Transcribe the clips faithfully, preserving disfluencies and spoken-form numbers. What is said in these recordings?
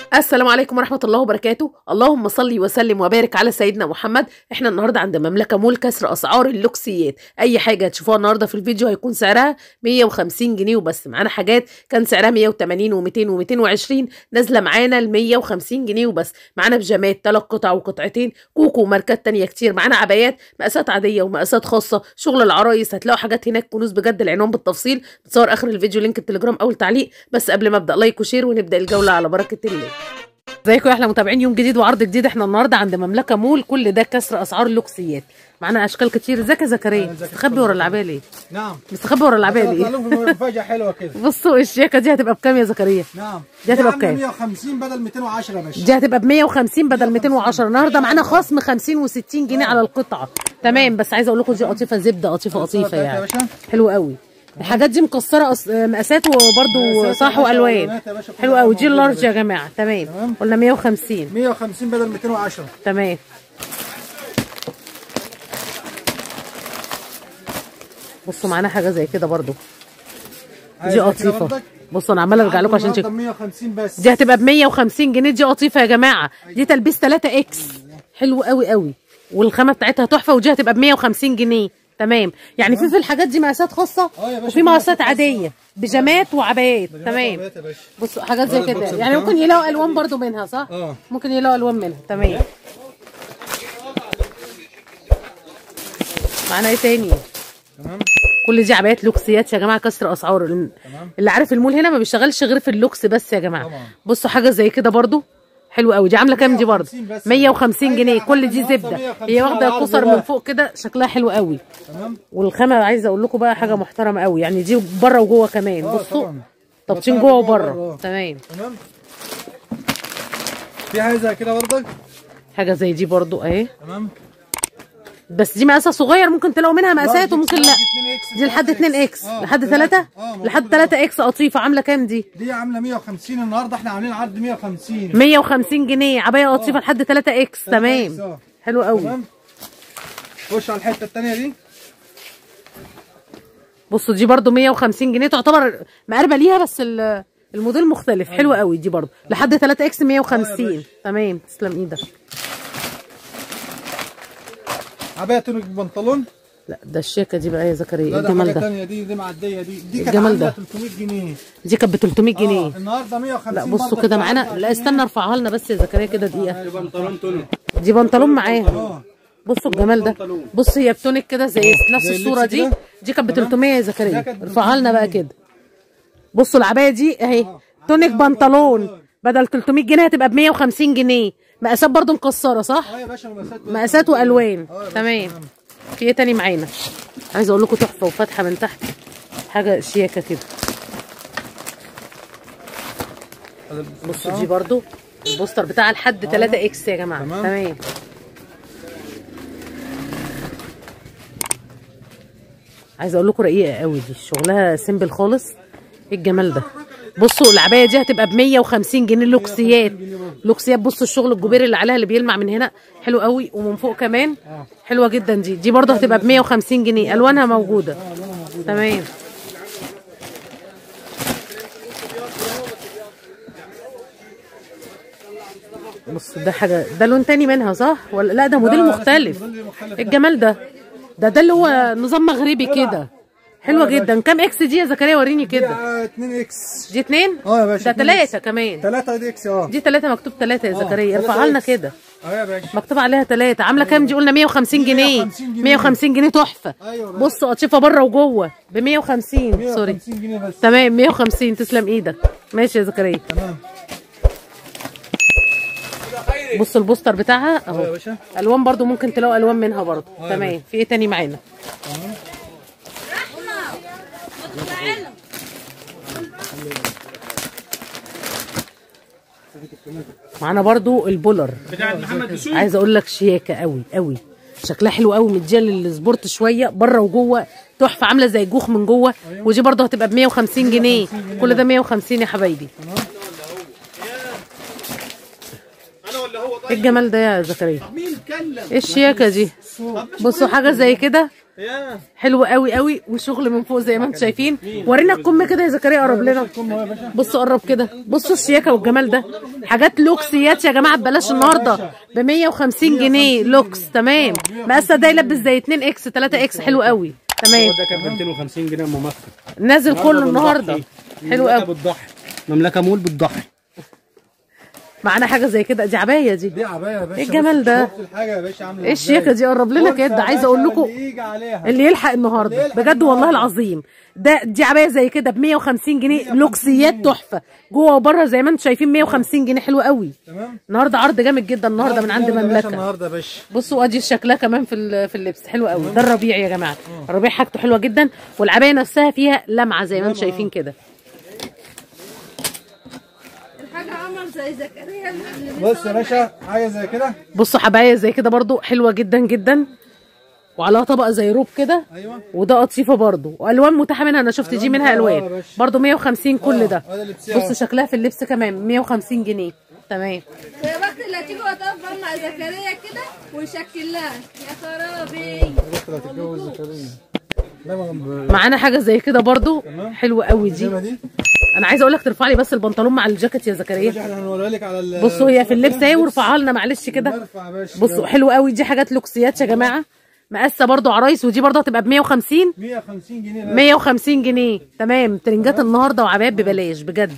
السلام عليكم ورحمة الله وبركاته. اللهم صل وسلم وبارك على سيدنا محمد. احنا النهاردة عند مملكة مول كسر أسعار اللوكسيات. أي حاجة هتشوفوها النهاردة في الفيديو هيكون سعرها مية وخمسين جنيه وبس. معانا حاجات كان سعرها مية وتمانين وميتين وميتين وعشرين نازلة معانا ل مية وخمسين جنيه وبس. معانا بيجامات ثلاث قطع وقطعتين، كوكو وماركات تانية كتير. معانا عبايات مقاسات عادية ومقاسات خاصة، شغل العرايس. هتلاقوا حاجات هناك كنوز بجد. العنوان بالتفصيل بتصور آخر الفيديو، لينك التليجرام أو التعليق. بس قبل ما أبدأ لايك وشير ونبدأ الجولة على بركة الله. ازيكم يا احلى متابعين؟ يوم جديد وعرض جديد. احنا النهارده عند مملكه مول، كل ده كسر اسعار اللوكسيات. معانا اشكال كتير. ازيك يا زكريا؟ مستخبي ورا العبايه ليه؟ نعم مستخبي ورا العبايه ليه؟ مفاجاه حلوه كده. بصوا الشياكه دي هتبقى بكام يا زكريا؟ نعم دي هتبقى بكام؟ مية وخمسين بدل ميتين وعشرة يا باشا. دي هتبقى ب مية وخمسين بدل ميتين وعشرة. النهارده معانا خصم خمسين وستين جنيه على القطعه. تمام. بس عايزه اقول لكم دي قطيفه زبده، قطيفه قطيفه يعني حلوه قوي. الحاجات دي مكسره أص... مقاسات وبرده صح والوان حلوه قوي. دي اللارج يا جماعه. تمام. قلنا مية وخمسين مية وخمسين بدل ميتين وعشرة. تمام. بصوا معانا حاجه زي كده برده، دي قطيفه. بصوا انا عماله ارجع لكم عشان تشوفوا. مية وخمسين بس. دي هتبقى ب مية وخمسين جنيه. دي قطيفه يا جماعه. دي تلبيس تلاتة اكس حلو قوي قوي، والخامه بتاعتها تحفه. ودي هتبقى ب مية وخمسين جنيه. تمام. يعني في في الحاجات دي مقاسات خاصه وفي مقاسات عاديه، بيجامات وعبايات. تمام. بصوا حاجات زي كده، يعني ممكن يلاقوا الوان برده منها صح؟ اه ممكن يلاقوا الوان منها. تمام. معانا ايه تاني؟ تمام. كل دي عبايات لوكسيات يا جماعه، كسر اسعار. تمام. اللي عارف المول هنا ما بيشتغلش غير في اللوكس بس يا جماعه. طبعا. بصوا حاجه زي كده برده حلوه قوي. دي عامله كام دي برده؟ مية وخمسين جنيه. كل دي زبده، هي واخده كسر من فوق كده، شكلها حلو قوي. تمام. والخامه عايزه اقول لكم بقى حاجه محترمه قوي، يعني دي بره وجوه كمان. بصوا طابطين جوه وبره. تمام. تمام. في حاجه زي كده برضك، حاجه زي دي برده اهي. تمام. بس دي مقاسها صغير، ممكن تلاقوا منها مقاسات وممكن لا. دي لحد اتنين اكس. لحد تلاتة لحد تلاتة اكس. قطيفه عامله كام دي؟ دي عامله مية وخمسين. النهارده احنا عاملين عرض مية وخمسين. مية وخمسين جنيه عبايه قطيفه لحد تلاتة اكس. تمام. حلو قوي. تمام. خش على الحته الثانيه دي. بصوا دي برده مية وخمسين جنيه، تعتبر مقربه ليها بس الموديل مختلف. حلو قوي. دي برده لحد تلاتة اكس مية وخمسين. تمام. تسلم ايدك. عبايه تونيك بنطلون. لا ده الشيكه دي بقى يا زكريا. لا الجمال ده. ثانيه دي دي معديه. دي دي كانت الجمال ده تلتمية جنيه. دي كانت ب تلتمية جنيه. اه النهارده مية وخمسين. لا بصوا كده معانا. لا استنى ارفعها لنا بس يا زكريا كده دقيقه. دي بنطلون تونيك. دي بنطلون معاها. بصوا الجمال ده. بص هي بتونيك كده زي نفس الصوره دي. دي كانت ب تلتمية يا زكريا. ارفعها لنا بقى كده. بصوا العبايه دي اهي تونيك بنطلون بدل تلتمية جنيه هتبقى ب مية وخمسين جنيه. مقاسات برده مكسره صح؟ اه يا باشا مقاسات مقاسات والوان. تمام. في ايه تاني معانا؟ عايزه اقول لكم تحفه وفاتحه من تحت، حاجه شياكه كده. بصوا دي برده البوستر بتاعها لحد تلاتة اكس يا جماعه. تمام. تمام. عايزه اقول لكم رقيقه قوي، دي شغلها سيمبل خالص. ايه الجمال ده؟ بصوا العبايه دي هتبقى ب مية وخمسين جنيه. لوكسيات لوكسيات. بصوا الشغل الجبير اللي عليها اللي بيلمع من هنا حلو قوي، ومن فوق كمان حلوه جدا. دي دي برده هتبقى ب مية وخمسين جنيه. الوانها موجوده. تمام. بص ده حاجه، ده لون تاني منها صح ولا لا؟ ده موديل مختلف. ايه الجمال ده؟ ده ده اللي هو نظام مغربي كده. حلوه جدا. كام اكس دي يا زكريا؟ وريني كده. دي اتنين اكس. دي اتنين؟ اه يا باشا. ده تلاتة كمان. تلاتة دي اكس. اه دي تلاتة مكتوب تلاتة يا زكريا. ارفعها لنا كده. اه يا باشا. مكتوب عليها تلاتة. عامله كام دي؟ قلنا مية وخمسين جنيه. مية وخمسين جنيه تحفه. ايوه. بصوا قطيفه بره وجوه ب مية وخمسين. سوري. جنيه بس. تمام. مية وخمسين. تسلم ايدك. ماشي يا زكريا. تمام. بصوا البوستر بتاعها اهو. يا باشا. الوان برده ممكن تلاقوا الوان منها برده. تمام. في ايه تاني معانا؟ تمام. معانا برضو البولر بتاع محمد بشوي. عايزه اقول لك شياكه قوي قوي، شكلها حلو قوي، مديه للسبورت شويه بره وجوه. تحفه. عامله زي جوخ من جوه. ودي برضو هتبقى ب مية وخمسين جنيه. كل ده مية وخمسين يا حبايبي. ايه الجمال ده يا زكريا؟ ايه الشياكه دي؟ بصوا حاجه زي كده حلو قوي قوي، وشغل من فوق زي ما انتم شايفين. ورينا الكم كده يا زكريا، قرب لنا. بصوا قرب كده، بصوا الشياكه والجمال ده. حاجات لوكسيات يا جماعه ببلاش النهارده ب مية وخمسين جنيه لوكس. تمام، مقاسه ده يلبس زي اتنين اكس تلاتة اكس. حلو قوي. تمام، ده كان ب ميتين وخمسين جنيه ممثل نازل كله النهارده. حلو قوي. بالضحي، مملكه مول بالضحي. معانا حاجه زي كده، دي عبايه دي. دي عبايه يا باشا. ايه الجمال ده؟ شفت الحاجه يا باشا عامله ايه الشياكه دي؟ قرب لنا كده، عايزه اقول لكم اللي يجي عليها اللي يلحق النهارده اللي يلحق بجد والله النهاردة. العظيم. ده دي عبايه زي كده ب مية وخمسين جنيه لوكسيات تحفه، جوه وبره زي ما انتم شايفين مية وخمسين جنيه. حلو قوي. تمام. النهارده عرض جامد جدا النهارده من عند مملكه. النهارده يا باشا بصوا ادي شكلها كمان في في اللبس. حلو قوي. ده الربيع يا جماعه، الربيع حاجته حلوه جدا، والعبايه نفسها فيها لمعه زي ما انتم شايفين كده. حاجه عمر زي زكريا. بص يا باشا حاجه زي كده. بصوا حبايه زي كده برضو حلوه جدا جدا، وعليها طبقه زي روب كده. ايوه. وده قطيفه برضو، والوان متاحه منها، انا شفت دي منها الوان برضو مية وخمسين كل ده. بصوا شكلها في اللبس كمان مية وخمسين جنيه. تمام. يا بخت اللي هتيجي وتقف مع زكريا كده ويشكل لها. يا خرابي. هتتجوز زكريا. معانا حاجه زي كده برضو حلوه قوي دي. انا عايزه اقول لك ترفع لي بس البنطلون مع الجاكيت يا زكريا. احنا هنوريها لك على ال بصوا هي في اللبس اهي، وارفعها لنا معلش كده. بصوا حلو قوي، دي حاجات لوكسيات يا جماعه، مقاسه برضو عرايس، ودي برضو هتبقى ب مية وخمسين. مية وخمسين جنيه. مية وخمسين جنيه. تمام. ترنجات النهارده وعبايات ببلاش بجد.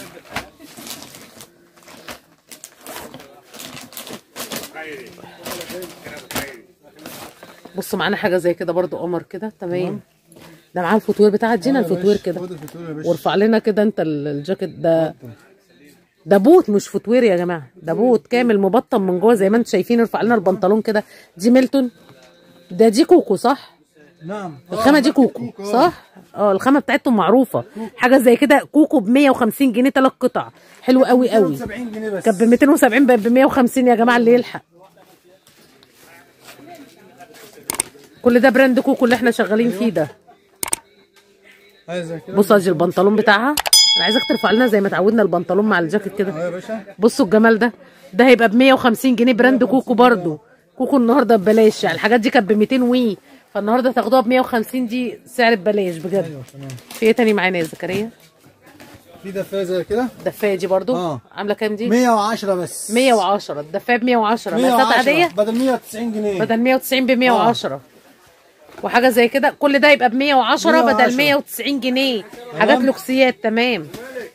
بصوا معانا حاجه زي كده برضو قمر كده. تمام. ده معاه الفوتوير بتاع ادينا الفوتوير كده، وارفع لنا كده انت الجاكيت ده. ده بوت مش فوتوير يا جماعه، ده بوت كامل مبطن من جوه زي ما انتم شايفين. ارفع لنا البنطلون كده. دي ميلتون، ده دي كوكو صح؟ نعم. الخامه دي كوكو صح؟ اه الخامه بتاعتهم معروفه. حاجه زي كده كوكو ب مية وخمسين جنيه ثلاث قطع. حلو قوي قوي. ميتين وسبعين جنيه بس. كانت ب ميتين وسبعين بقت ب مية وخمسين يا جماعه اللي يلحق. كل ده براند كوكو اللي احنا شغالين فيه ده. بصوا ادي البنطلون بتاعها. انا عايزاك ترفع لنا زي ما اتعودنا البنطلون مع الجاكيت كده. بصوا الجمال ده، ده هيبقى ب مية وخمسين جنيه براند كوكو برضو. كوكو النهارده ببلاش، يعني الحاجات دي كانت ب ميتين وي، فالنهارده تاخدوها ب مية وخمسين، دي سعر ببلاش بجد. ايوه تمام. في ايه تاني معانا يا زكريا؟ في دفايه زي كده. الدفايه دي برضو اه عامله كام دي؟ مية وعشرة بس. مية وعشرة. الدفايه ب مية وعشرة. مقاسات عاديه بدل مية وتسعين جنيه. بدل مية وتسعين ب مية وعشرة. آه. وحاجه زي كده كل ده يبقى ب مية وعشرة بدل مية وتسعين جنيه. حاجات لوكسيات. تمام.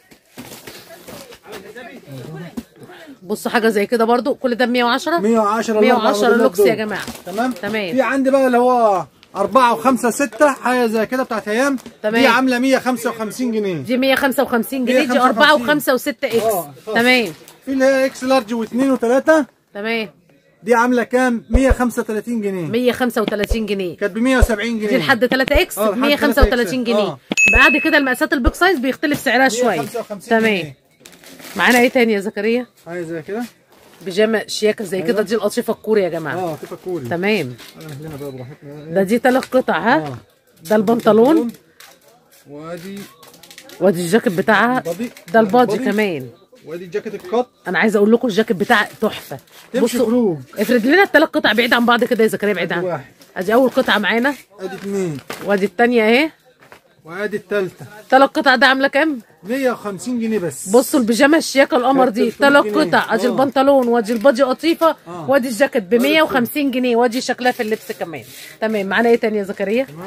بصوا حاجه زي كده برضو كل ده ب مية وعشرة. مية وعشرة مية وعشرة لوكس يا جماعه. تمام. تمام. في عندي بقى اللي هو أربعة وخمسة ستة حاجه زي كده بتاعت ايام. تمام. دي عامله مية وخمسة وخمسين جنيه. دي مية وخمسة وخمسين جنيه. دي أربعة وخمسة وستة اكس. آه. تمام. في اللي هي اكس لارج واثنين وثلاثة. تمام. دي عامله كام؟ مية وخمسة وتلاتين جنيه. مية وخمسة وتلاتين جنيه. كانت ب مية وسبعين جنيه. دي لحد تلاتة اكس ب مية وخمسة وتلاتين جنيه. آه. بعد كده المقاسات البيج سايز بيختلف سعرها شويه. تمام. معانا ايه تاني يا زكريا؟ حاجه زي كده بيجامه شياكه زي كده. دي القطيفه الكوري يا جماعه. اه قطيفه كوري. تمام. هنا بقى براحتنا. ده دي ثلاث قطع. ها آه. ده البنطلون، وادي وادي الجاكيت بتاعها، ده البادي كمان، وادي جاكيت القط. انا عايزه اقول لكم الجاكيت بتاعها تحفه. بصوا افرد لنا الثلاث قطع بعيد عن بعض كده يا زكريا. بعيد عن ادي اول قطعه معانا، ادي اثنين، وادي الثانيه اهي، وادي الثالثه. ثلاث قطع ده عامله كام؟ مية وخمسين جنيه بس. بصوا البيجامه الشياكه القمر دي ثلاث قطع. ادي البنطلون، وادي البادي قطيفه، آه. وادي الجاكيت ب مية وخمسين جنيه، وادي شكلها في اللبس كمان. تمام. معانا ايه تاني يا زكريا؟ تمام.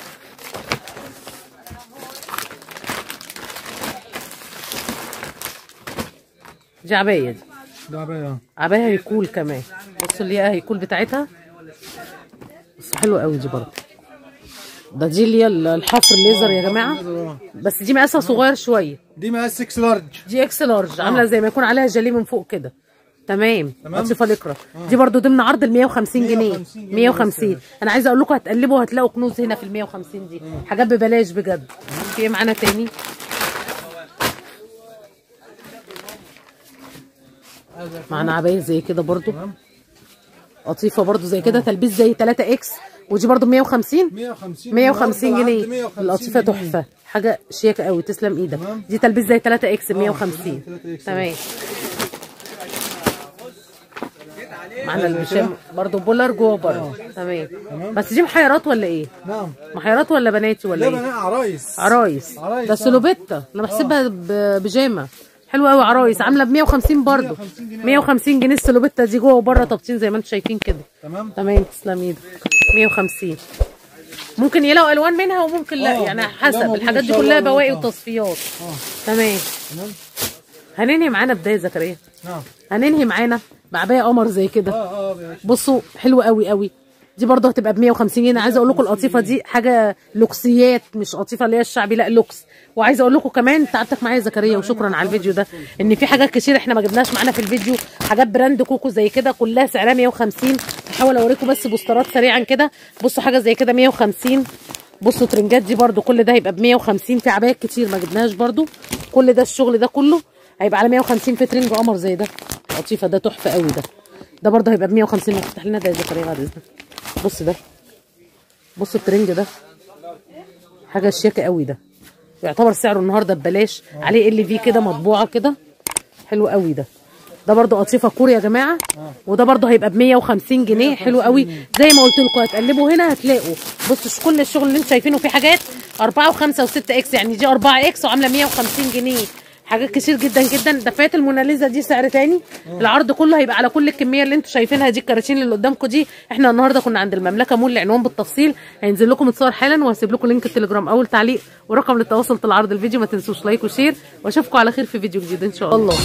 دي عبايه. دي دي عبايه. عبايه هيكول كمان. بصوا اللي هي هيكول بتاعتها، بس حلوه قوي دي برضه. ده دي اللي هي الحفر الليزر يا جماعه، بس دي مقاسها صغير شويه. دي مقاس اكس لارج. دي اكس لارج، عامله زي ما يكون عليها جاليه من فوق كده. تمام. قطيفه لكرة. دي برضو ضمن عرض ال مية وخمسين جنيه. مية وخمسين. انا عايزه اقول لكم هتقلبوا هتلاقوا كنوز هنا في ال مية وخمسين دي. مم. حاجات ببلاش بجد. في ايه معانا تاني؟ معانا عبايه زي كده برضو، قطيفه برضو زي كده، تلبيس زي تلاتة اكس، ودي برضو ب مية وخمسين. مية وخمسين جنيه. القطيفه تحفه، حاجه شياكه قوي، تسلم ايدك. دي تلبيس زي تلاتة اكس ب مية وخمسين. تمام. معانا البيجامه برضه بولر جوه بره. تمام. بس دي محيرات ولا ايه؟ نعم محيرات ولا بناتي ولا لا ايه؟ بنات عرايس عرايس. عرايس ده سلوبيتا انا بحسبها بيجامه. حلوه قوي عرايس، عامله ب مية وخمسين برضه. مية وخمسين جنيه السلوبيتا دي جوه وبره طابطين زي ما انتم شايفين كده. تمام تمام. تسلم ايدك. مية وخمسين. ممكن يلاقوا الوان منها وممكن لا، آه، يعني لا حسب. موجود الحاجات إن دي شاء كلها الله. بواقي آه. وتصفيات. اه تمام. تمام هننهي معانا بدايه زكريا. نعم هننهي معانا بعبايه قمر زي كده. اه اه يا باشا. بصوا حلوه قوي قوي. دي برضه هتبقى ب مية وخمسين جنيه. عايزه اقول لكم القطيفه دي حاجه لوكسيات، مش قطيفه اللي هي الشعبي، لا لوكس. وعايزه اقول لكم كمان تعبتك معايا يا زكريا وشكرا على الفيديو ده، ان في حاجات كتير احنا ما جبناش معانا في الفيديو، حاجات براند كوكو زي كده كلها سعرها مية وخمسين. هحاول اوريكم بس بوسترات سريعا كده. بصوا حاجه زي كده مية وخمسين. بصوا ترنجات دي برضو كل ده هيبقى ب مية وخمسين. في عبايات كتير ما جبناهاش برضو. كل ده الشغل ده كله هيبقى على مية وخمسين. في ترنج قمر زي ده لطيفه، ده تحفه قوي. ده ده برضو هيبقى ب مية وخمسين. افتح لنا ده يا زكريا بعد اذنك. بص ده، بص الترنج ده حاجه شياكه قوي. ده يعتبر سعره النهارده ببلاش، عليه ال في كده مطبوعه كده، حلو قوي. ده ده برضو قطيفه كوري يا جماعه، وده برضو هيبقى ب مية وخمسين جنيه. حلو قوي. زي ما قلت لكم هتقلبوا هنا هتلاقوا. بصوا كل الشغل اللي انتم شايفينه في حاجات أربعة وخمسة وستة اكس، يعني دي أربعة اكس وعامله مية وخمسين جنيه. حاجات كتير جدا جدا. دفايات الموناليزا دي سعر تاني. العرض كله هيبقى على كل الكميه اللي انتم شايفينها دي. الكراتين اللي قدامكم دي احنا النهارده كنا عند المملكه مول. العنوان بالتفصيل هينزل لكم متصور حالا، وهسيب لكم لينك التليجرام اول تعليق ورقم للتواصل طول عرض الفيديو. ما تنسوش لايك وشير، واشوفكم على خير في فيديو جديد ان شاء الله.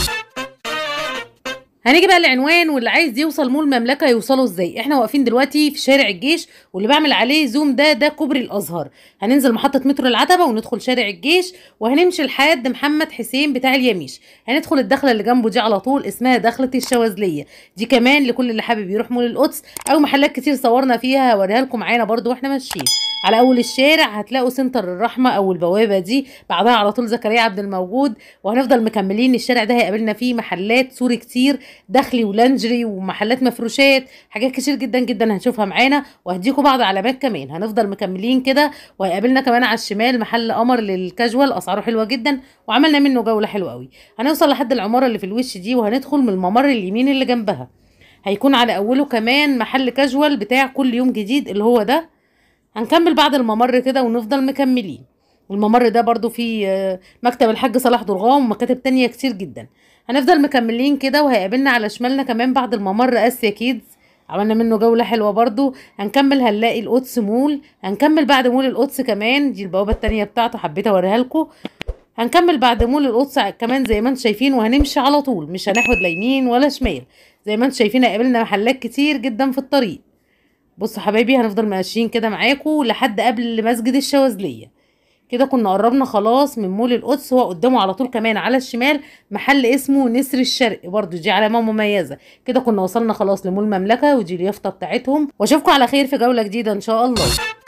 هنيجي بقى العنوان، واللي عايز يوصل مول المملكه يوصلوا ازاي. احنا واقفين دلوقتي في شارع الجيش، واللي بعمل عليه زوم ده ده كوبري الازهر. هننزل محطه مترو العتبه وندخل شارع الجيش، وهنمشي لحد محمد حسين بتاع اليميش. هندخل الدخله اللي جنبه دي على طول، اسمها دخله الشواذليه. دي كمان لكل اللي حابب يروح مول القدس او محلات كتير صورنا فيها، هوريها لكم معانا برده واحنا ماشيين. على اول الشارع هتلاقوا سنتر الرحمه او البوابه دي، بعدها على طول زكريا عبد الموجود. وهنفضل مكملين. الشارع ده هيقابلنا فيه محلات سوري كتير، داخلي ولانجري ومحلات مفروشات، حاجات كتير جدا جدا هنشوفها معانا، وهديكم بعض علامات كمان. هنفضل مكملين كده، وهيقابلنا كمان على الشمال محل قمر للكاجوال، اسعاره حلوه جدا وعملنا منه جوله حلوه قوي. هنوصل لحد العماره اللي في الوش دي، وهندخل من الممر اليمين اللي جنبها. هيكون على اوله كمان محل كاجوال بتاع كل يوم جديد اللي هو ده. هنكمل بعد الممر كده ونفضل مكملين. الممر ده برضو فيه مكتب الحاج صلاح درغام ومكاتب تانية كتير جدا. هنفضل مكملين كده، وهيقابلنا على شمالنا كمان بعد الممر اسيا كيدز، عملنا منه جولة حلوة برضو. هنكمل هنلاقي القدس مول. هنكمل بعد مول القدس كمان، دي البوابة التانية بتاعته حبيت اوريها لكم. هنكمل بعد مول القدس كمان زي ما انتم شايفين، وهنمشي على طول مش هناخد لا يمين ولا شمال. زي ما انتم شايفين هيقابلنا محلات كتير جدا في الطريق. بصوا حبايبي هنفضل ماشيين كده معاكم لحد قبل مسجد الشواذليه. كده كنا قربنا خلاص من مول القدس. هو قدامه على طول كمان على الشمال محل اسمه نسر الشرق، برضو دي علامه مميزه. كده كنا وصلنا خلاص لمول المملكه، ودي اليافطه بتاعتهم. واشوفكم على خير في جوله جديده ان شاء الله.